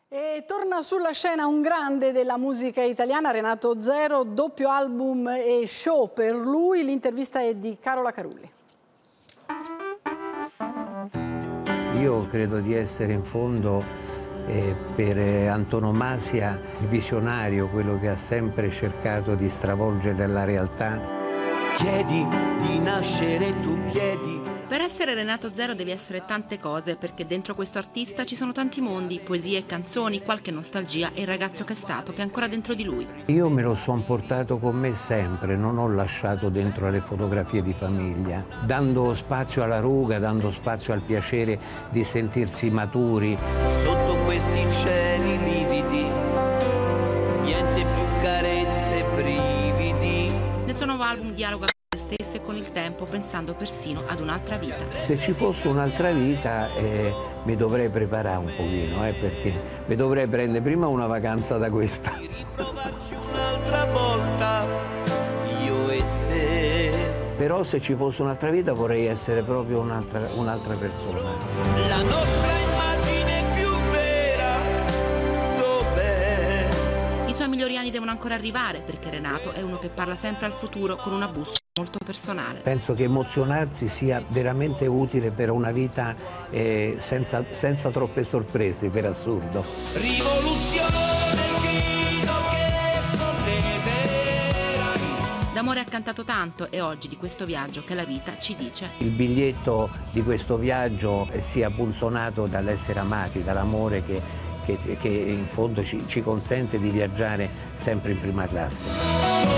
E torna sulla scena un grande della musica italiana, Renato Zero, doppio album e show per lui. L'intervista è di Carola Carulli. Io credo di essere in fondo per antonomasia visionario, quello che ha sempre cercato di stravolgere la realtà. Chiedi di nascere, tu chiedi. Per essere Renato Zero devi essere tante cose, perché dentro questo artista ci sono tanti mondi, poesie, canzoni, qualche nostalgia e il ragazzo che è stato, che è ancora dentro di lui. Io me lo sono portato con me sempre, non ho lasciato dentro le fotografie di famiglia, dando spazio alla ruga, dando spazio al piacere di sentirsi maturi. Sotto questi cieli lividi, niente più carezze e brividi. Nel suo nuovo album dialoga con se stesso e con il tempo, pensando persino ad un'altra vita. Se ci fosse un'altra vita mi dovrei preparare un pochino, perché mi dovrei prendere prima una vacanza da questa. Ritrovarci un'altra volta, io e te. Però se ci fosse un'altra vita vorrei essere proprio un'altra persona. La nostra immagine più vera, dov'è? I suoi migliori anni devono ancora arrivare, perché Renato è uno che parla sempre al futuro con una bussola molto personale. Penso che emozionarsi sia veramente utile per una vita senza troppe sorprese, per assurdo. Rivoluzione, grido che solleverai. D'amore ha cantato tanto e oggi di questo viaggio che la vita ci dice. Il biglietto di questo viaggio sia punzonato dall'essere amati, dall'amore che in fondo ci consente di viaggiare sempre in prima classe.